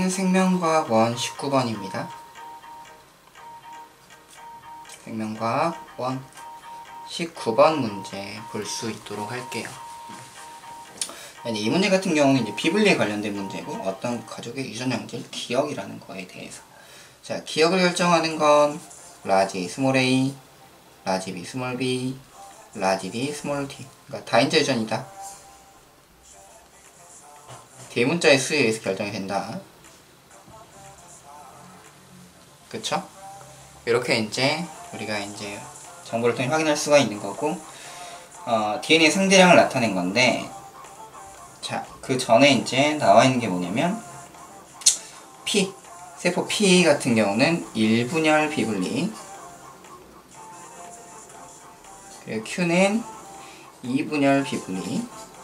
생명과학 원 19번입니다. 생명과학 원 19번 문제 볼 수 있도록 할게요. 이 문제 같은 경우는 이제 비블리에 관련된 문제고, 어떤 가족의 유전 양질 기억이라는 거에 대해서. 자, 기억을 결정하는 건 라지 A, 스몰 a, 라지 B, 스몰 b, 라지 D, 스몰 d. 그러니까 다인자 유전이다. 대문자의 수에 의해서 결정이 된다. 그쵸? 이렇게 이제 우리가 이제 정보를 통해 확인할 수가 있는 거고, DNA 상대량을 나타낸 건데, 자, 그 전에 이제 나와 있는 게 뭐냐면, P, 세포 P 같은 경우는 1분열 비분리, 그리고 Q는 2분열 비분리,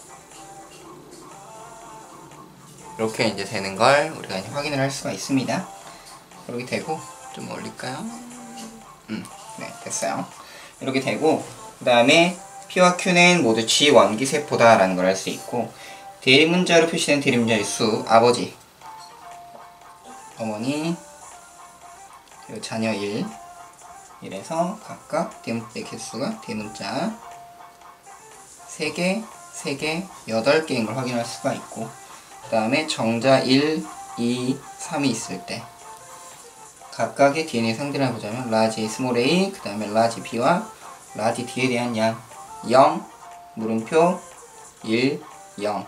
이렇게 이제 되는 걸 우리가 이제 확인을 할 수가 있습니다. 이렇게 되고, 좀 올릴까요? 네, 됐어요. 이렇게 되고, 그 다음에 P와 Q는 모두 G원기 세포다 라는 걸 알 수 있고, 대문자로 표시된 대문자의 수, 아버지, 어머니, 그리고 자녀 1, 이래서 각각 대문자의 개수가 대문자 3개, 3개, 8개인 걸 확인할 수가 있고, 그 다음에 정자 1, 2, 3이 있을 때 각각의 DNA 상대를 보자면 라지 A, 스몰 a, 그 다음에 라지 B와 라지 D에 대한 양 0, 물음표 1, 0,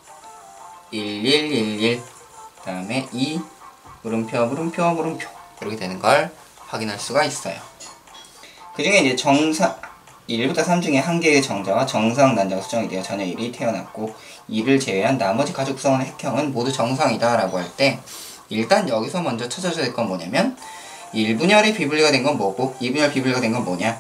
1, 1, 1, 1, 그 다음에 2, 물음표, 물음표, 물음표, 이렇게 되는 걸 확인할 수가 있어요. 그 중에 이제 정상 1부터 3 중에 한 개의 정자와 정상 난자가 수정이 되어 자녀 1이 태어났고, 2를 제외한 나머지 가족 구성원의 핵형은 모두 정상이다 라고 할 때, 일단 여기서 먼저 찾아줘야 될 건 뭐냐면, 1분열이 비분리가 된 건 뭐고 2분열 비분리가 된 건 뭐냐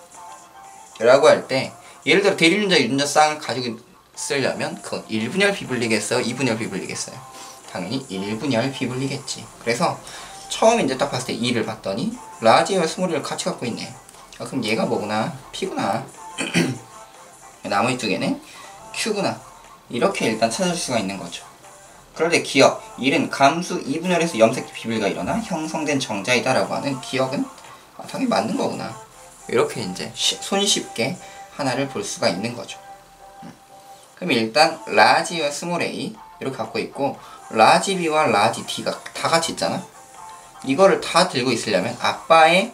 라고 할 때, 예를 들어 대립윤자 유전자 쌍을 가지고 있으려면 그건 1분열 비분리겠어요? 2분열 비분리겠어요? 당연히 1분열 비분리겠지. 그래서 처음 이제 딱 봤을 때 2를 봤더니 라지와 스몰을 같이 갖고 있네. 그럼 얘가 뭐구나? P구나. 나머지 두 개는 Q구나. 이렇게 일단 찾을 수가 있는 거죠. 그런데 기억, 1은 감수 2분열에서 염색 비분리가 일어나 형성된 정자이다 라고 하는 기억은 당연히 맞는 거구나. 이렇게 이제 손쉽게 하나를 볼 수가 있는 거죠. 그럼 일단 라지와 스몰 a 이렇게 갖고 있고, 라지 B와 라지 D가 다 같이 있잖아. 이거를 다 들고 있으려면 아빠의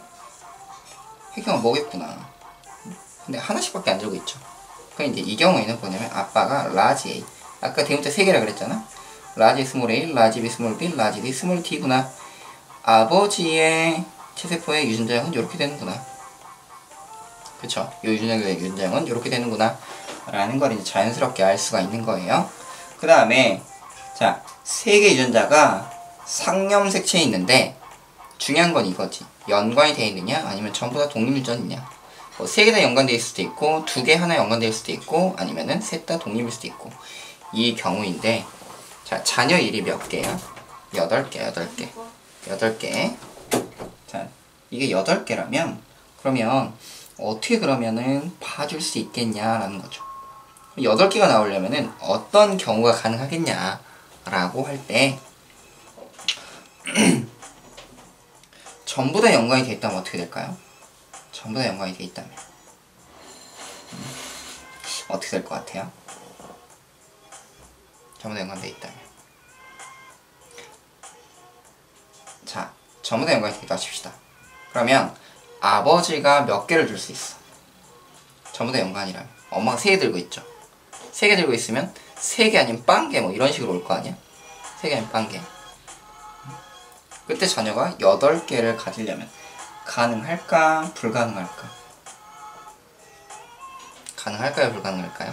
핵형은 뭐겠구나. 근데 하나씩밖에 안 들고 있죠. 그럼 이제 이 경우에는 뭐냐면 아빠가 라지 A, 아까 대문자 3개라 그랬잖아. 라지 스몰 a, 라지 B 스몰 b, 라지 D 스몰 t구나. 아버지의 체세포의 유전자형은 이렇게 되는구나. 그쵸? 요 유전자형은 이렇게 되는구나 라는 걸 이제 자연스럽게 알 수가 있는 거예요. 그 다음에 자, 3개 유전자가 상염색체에 있는데 중요한 건 이거지. 연관이 되어 있느냐 아니면 전부 다 독립유전이냐. 뭐 3개 다 연관되어 있을 수도 있고 2개 하나 연관되어 있을 수도 있고 아니면은 셋 다 독립일 수도 있고, 이 경우인데, 자, 자녀 1이 몇 개야? 8개, 8개. 8개. 자, 이게 8개라면 그러면 어떻게 그러면은 봐줄 수 있겠냐라는 거죠. 8개가 나오려면은 어떤 경우가 가능하겠냐 라고 할 때, 전부 다 연관이 되어 있다면 어떻게 될까요? 전부 다 연관이 되어 있다면 어떻게 될 것 같아요? 전부 다 연관되어 있다면, 자, 전부 다 연관이 되어 있다 칩시다. 그러면 아버지가 몇 개를 줄 수 있어? 전부 다 연관이라면 엄마가 3개 들고 있죠. 3개 들고 있으면 3개 아니면 빵개 뭐 이런 식으로 올 거 아니야? 3개 아니면 빵개. 그때 자녀가 8개를 가지려면 가능할까? 불가능할까? 가능할까요? 불가능할까요?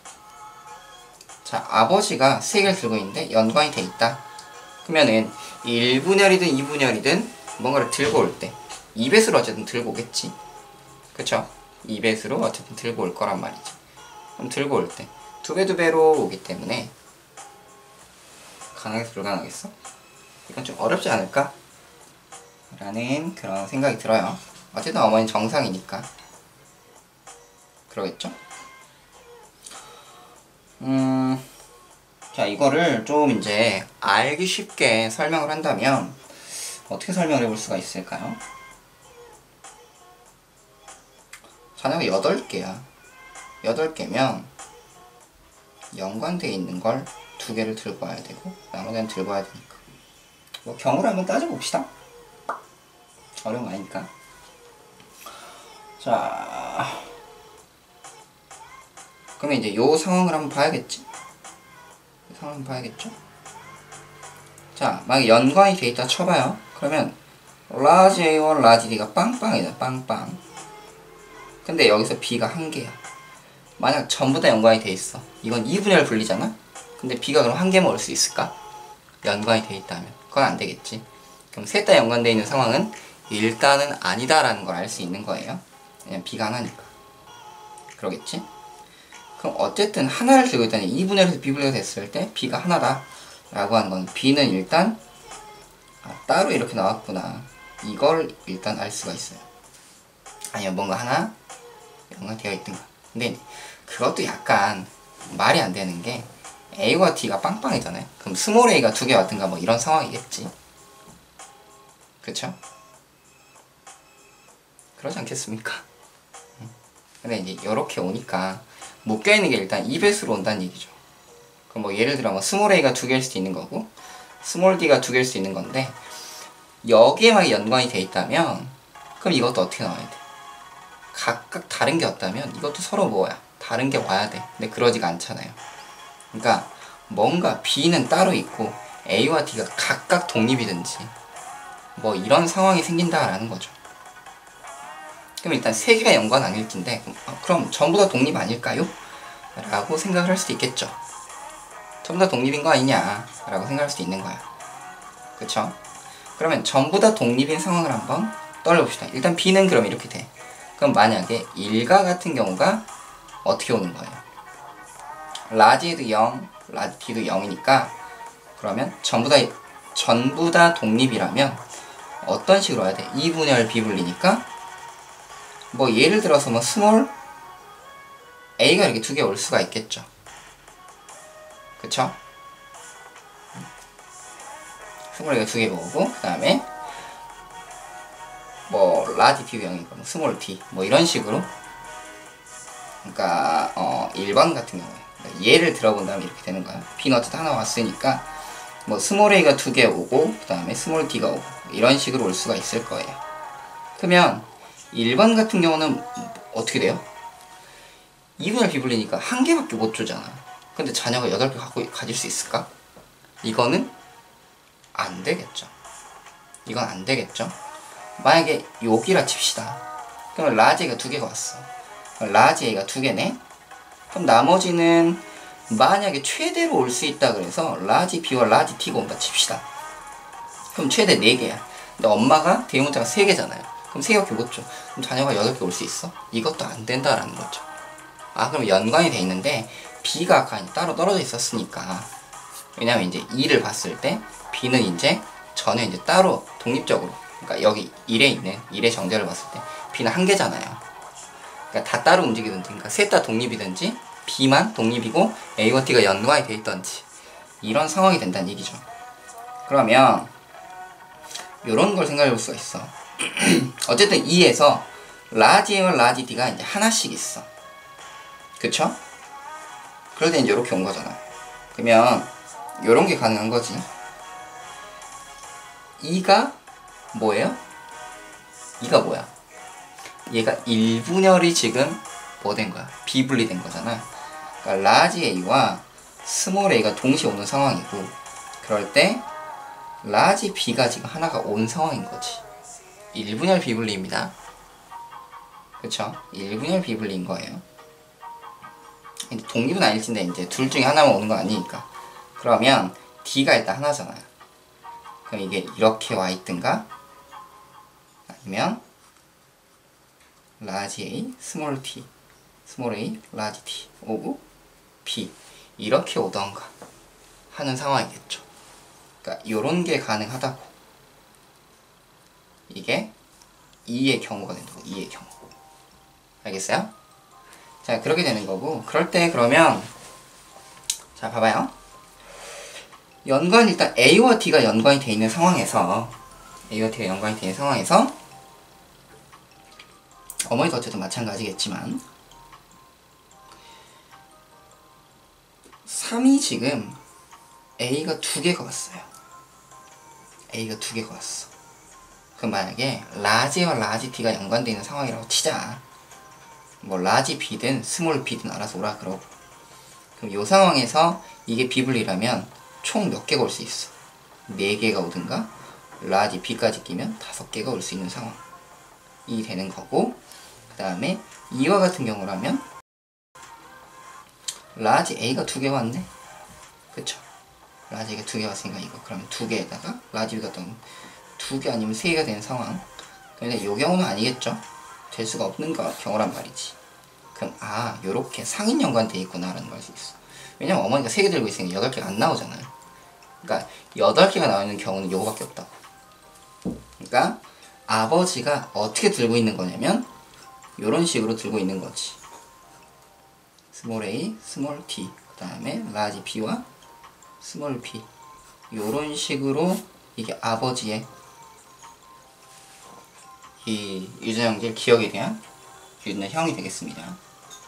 자, 아버지가 3개를 들고 있는데 연관이 돼 있다. 그러면은 1분열이든 2분열이든 뭔가를 들고 올 때 2배수로 어쨌든 들고 오겠지. 그쵸? 2배수로 어쨌든 들고 올 거란 말이죠. 그럼 들고 올 때 2배 2배로 오기 때문에 가능해서 불가능하겠어? 이건 좀 어렵지 않을까? 라는 그런 생각이 들어요. 어쨌든 어머니는 정상이니까 그러겠죠? 자, 이거를 좀 이제 알기 쉽게 설명을 한다면 어떻게 설명을 해볼 수가 있을까요? 자녀가 8개야. 8개면 연관되어 있는 걸 2개를 들고 와야 되고 나머지는 들고 와야 되니까 뭐 경우를 한번 따져봅시다. 어려운 거 아니니까. 자, 그러면 이제 요 상황을 한번 봐야겠지? 이 상황을 한번 봐야겠죠? 자, 만약에 연관이 돼 있다 쳐봐요. 그러면 라지 A와 라지 D가 빵빵이다. 빵빵. 근데 여기서 B가 1개야. 만약 전부 다 연관이 돼 있어. 이건 2분의 1 분리잖아? 근데 B가 그럼 1개 먹을 수 있을까? 연관이 돼 있다면. 그건 안 되겠지. 그럼 셋 다 연관되어 있는 상황은 일단은 아니다라는 걸 알 수 있는 거예요. 왜냐면 B가 하나니까. 그러겠지? 그럼 어쨌든 하나를 들고 있다니 2분의 1에서 B분리가 됐을 때 B가 하나다 라고 하는 건 B는 일단 따로 이렇게 나왔구나. 이걸 일단 알 수가 있어요. 아니면 뭔가 하나 연관되어 있든가. 근데 그것도 약간 말이 안 되는 게 A와 D가 빵빵이잖아요. 그럼 스몰 A가 2개 왔든가 뭐 이런 상황이겠지. 그쵸? 그러지 않겠습니까? 근데 이제 이렇게 오니까 묶여있는 게 일단 2배수로 온다는 얘기죠. 그럼 뭐 예를 들어 뭐 스몰 A가 2개일 수도 있는 거고 스몰 D가 2개일 수도 있는 건데 여기에만 연관이 돼 있다면 그럼 이것도 어떻게 나와야 돼? 각각 다른 게 왔다면 이것도 서로 뭐야? 다른 게 와야 돼. 근데 그러지가 않잖아요. 그러니까 뭔가 B는 따로 있고 A와 D가 각각 독립이든지 뭐 이런 상황이 생긴다라는 거죠. 그럼 일단 3개가 연관 아닐진데 그럼 전부 다 독립 아닐까요? 라고 생각을 할 수도 있겠죠. 전부 다 독립인 거 아니냐 라고 생각할 수도 있는 거야. 그쵸? 그러면 전부 다 독립인 상황을 한번 떠올려봅시다. 일단 B는 그럼 이렇게 돼. 그럼 만약에 1과 같은 경우가 어떻게 오는 거예요? 라지도 0, 라지 D도 0이니까 그러면 전부 다 독립이라면 어떤 식으로 와야 돼? 2분의 1 비분리니까 뭐 예를 들어서 뭐 스몰 A가 이렇게 2개 올 수가 있겠죠. 그쵸? 스몰 A가 2개 오고 그 다음에 뭐 라지 D도 0이니까 뭐 스몰 D 뭐 이런 식으로. 그러니까 1번 같은 경우에 예를 들어본다면 이렇게 되는 거야. 피너트 하나 왔으니까 뭐 스몰 A가 2개 오고 그 다음에 스몰 D가 오고 이런 식으로 올 수가 있을 거예요. 그러면 1번 같은 경우는 어떻게 돼요? 2분의 비분리니까 1개밖에 못 주잖아. 근데 자녀가 8개 가질 수 있을까? 이거는 안 되겠죠. 이건 안 되겠죠. 만약에 여기라 칩시다. 그럼 라지 A가 2개가 왔어. 라지 A가 2개네. 그럼 나머지는 만약에 최대로 올 수 있다 그래서 라지 B와 라지 T가 온다 칩시다. 그럼 최대 4개야. 근데 엄마가 대문자가 3개잖아요. 그럼 3개밖에 못 줘. 그럼 자녀가 8개 올 수 있어? 이것도 안 된다라는 거죠. 그럼 연관이 돼 있는데 B가 아까 따로 떨어져 있었으니까. 왜냐면 이제 2를 봤을 때 B는 이제 저는 이제 따로 독립적으로, 그러니까 여기 1에 있는 1의 정제를 봤을 때 B는 1개잖아요. 그러니까 다 따로 움직이든지, 그러니까 셋 다 독립이든지 B만 독립이고 A와 D가 연관이 돼 있던지 이런 상황이 된다는 얘기죠. 그러면 이런 걸 생각해 볼 수가 있어. 어쨌든 2에서 라지 A와 라지 D가 이제 하나씩 있어. 그쵸? 그럴 땐 이렇게 온 거잖아. 그러면 이런 게 가능한 거지. 2가 뭐예요? 2가 뭐야? 얘가 1분열이 지금 뭐 된 거야? 비분리된 거잖아. 그러니까 라지 A와 스몰 A가 동시에 오는 상황이고 그럴 때 라지 B가 지금 하나가 온 상황인 거지. 1분열 비분리입니다. 그쵸? 1분열 비분리인 거예요. 독립은 아닐텐데 이제 둘 중에 하나만 오는 건 아니니까. 그러면 D가 일단 하나잖아요. 그럼 이게 이렇게 와 있든가 아니면 라지 A, 스몰 t, 스몰 a, 라지 t 오고 B 이렇게 오던가 하는 상황이겠죠. 그러니까 요런 게 가능하다고. 이게 2의 경우가 된다고. 2의 경우. 알겠어요? 자, 그렇게 되는 거고, 그럴 때 그러면 자 봐봐요. 연관 일단 A와 D가 연관이 돼 있는 상황에서 어머니도 어쨌든 마찬가지겠지만 3이 지금 A가 2개가 왔어요. A가 2개가 왔어. 그럼 만약에 라지와 라지 D가 연관되어 있는 상황이라고 치자. 뭐 라지 B든 스몰 B든 알아서 오라 그러고. 그럼 이 상황에서 이게 비분리라면 총 몇 개가 올 수 있어? 4개가 오든가 라지 B까지 끼면 5개가 올 수 있는 상황이 되는 거고, 그 다음에 이와 같은 경우라면 라지 A가 2개 왔네? 그쵸? 라지 A가 2개 왔으니까 이거 그러면 2개에다가 라지 B가 2개 아니면 3개가 되는 상황. 근데 이 경우는 아니겠죠? 될 수가 없는 경우란 말이지. 그럼 요렇게 상인 연관되어 있구나 라는 걸 알 수 있어. 왜냐면 어머니가 3개 들고 있으니까 8개가 안 나오잖아요. 그러니까 8개가 나오는 경우는 요거밖에 없다고. 그러니까 아버지가 어떻게 들고 있는 거냐면 요런 식으로 들고 있는 거지. 스몰 a, 스몰 d, 그 다음에 라지 b와 스몰 b, 요런 식으로 이게 아버지의 이 유전형질 기억에 대한 유전형이 되겠습니다.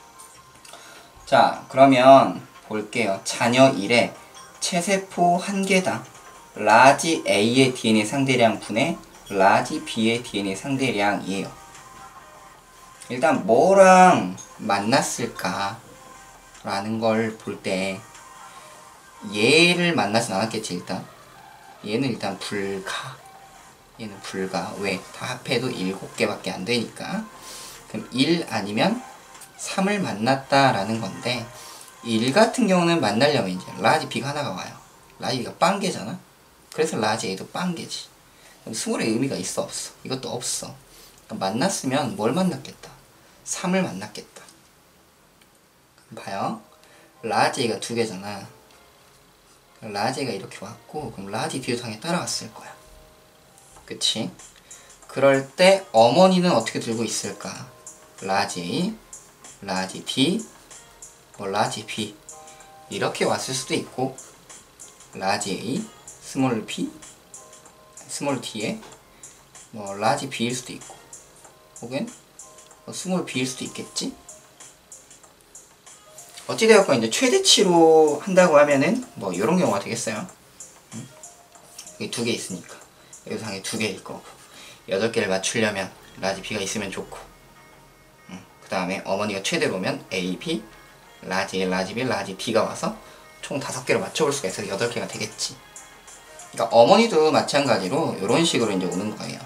자, 그러면 볼게요. 자녀 1의 체세포 1개당 라지 A의 DNA 상대량 분의 라지 B의 DNA 상대량이에요. 일단 뭐랑 만났을까 라는 걸 볼 때 얘를 만나진 않았겠지. 얘는 일단 불가. 왜? 다 합해도 7개밖에 안 되니까. 그럼 1 아니면 3을 만났다 라는 건데, 1 같은 경우는 만나려면 이제 라지 B가 하나가 와요. 라지 B가 빵개잖아. 그래서 라지 A도 빵개지. 그럼 스몰의 의미가 있어 없어? 이것도 없어. 그러니까 만났으면 뭘 만났겠다? 3을 만났겠다. 그럼 봐요. 라지 A가 2개잖아. 라지 A가 이렇게 왔고, 그럼 라지 B도 당연히 따라왔을 거야. 그치? 그럴 때 어머니는 어떻게 들고 있을까? 라지 A, 라지 D, 라지 B 이렇게 왔을 수도 있고, 라지 A, 스몰 B, 스몰 D에 라지 B일 수도 있고, 혹은 스몰 B일 수도 있겠지? 어찌되었건 이제 최대치로 한다고 하면은 요런 경우가 되겠어요. 여기 2개 있으니까 여기서 당연히 2개일 거고, 8개를 맞추려면 라지 B가 있으면 좋고, 그 다음에 어머니가 최대로면 A, B, 라지 A, 라지 B, 라지 D가 와서 총 5개를 맞춰볼 수가 있어서 8개가 되겠지. 그러니까 어머니도 마찬가지로 이런 식으로 이제 오는 거예요.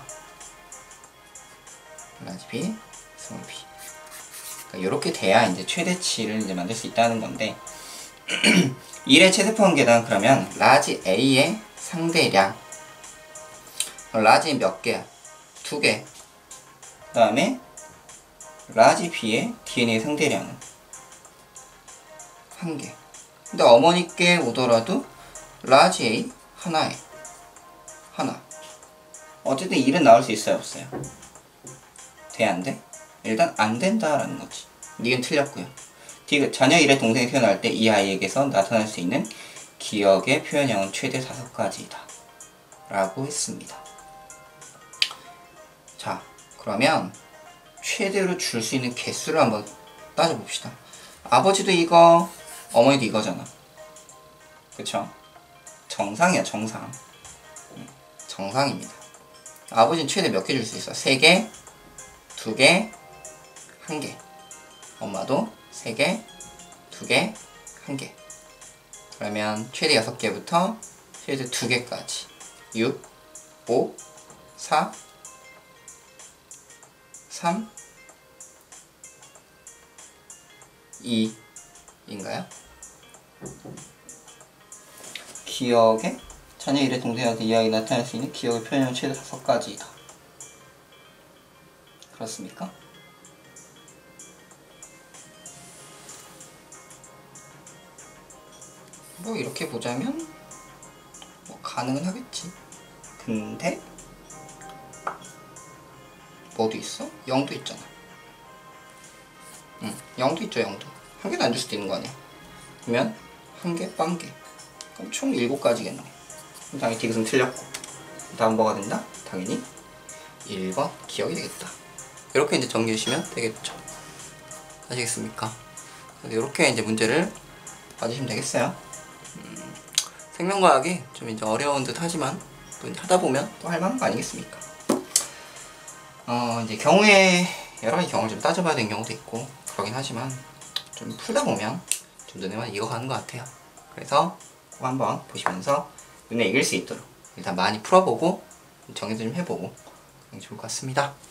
라지 B, 스몰 B. 그러니까 이렇게 돼야 이제 최대치를 이제 만들 수 있다는 건데, 1의 체세포 1개당 그러면 라지 A의 상대량, 라지 몇 개야? 2개. 그 다음에 라지 B의 DNA 상대량은 1개. 근데 어머니께 오더라도 라지 A 하나. 어쨌든 1은 나올 수 있어요, 없어요? 돼, 안 돼? 일단 안 된다라는 거지. 이건 틀렸고요. 자녀 1의 동생이 태어날 때 이 아이에게서 나타날 수 있는 기억의 표현형은 최대 5가지이다 라고 했습니다. 자, 그러면 최대로 줄 수 있는 개수를 한번 따져봅시다. 아버지도 이거, 어머니도 이거잖아. 그쵸? 정상이야, 정상. 정상입니다. 아버지는 최대 몇 개 줄 수 있어? 3개, 2개, 1개. 엄마도 3개, 2개, 1개. 그러면 최대 6개부터 최대 2개까지 6, 5, 4, 3, 2인가요? 기억에 자녀 1의 동생한테 이야기 나타날 수 있는 기억의 표현형 최대 5가지이다. 그렇습니까? 이렇게 보자면 가능은 하겠지. 근데 뭐도 있어? 0도 있잖아. 0도 있죠. 0도 1개도 안 줄 수도 있는 거 아니야. 그러면 1개, 빵개. 그럼 총 7가지겠네. 그럼 당연히 디귿은 틀렸고. 다음 뭐가 된다? 당연히 1번 기억이 되겠다. 이렇게 이제 정리해 주시면 되겠죠. 아시겠습니까? 이렇게 이제 문제를 봐주시면 되겠어요. 생명과학이 좀 이제 어려운 듯 하지만 또 이제 하다 보면 또 할 만한 거 아니겠습니까? 이제 경우에 여러 가지 경우를 좀 따져봐야 되는 경우도 있고 그러긴 하지만 좀 풀다 보면 좀 눈에만 익어가는 것 같아요. 그래서 꼭 한번 보시면서 눈에 익을 수 있도록 일단 많이 풀어보고 정리도 좀 해보고 좋을 것 같습니다.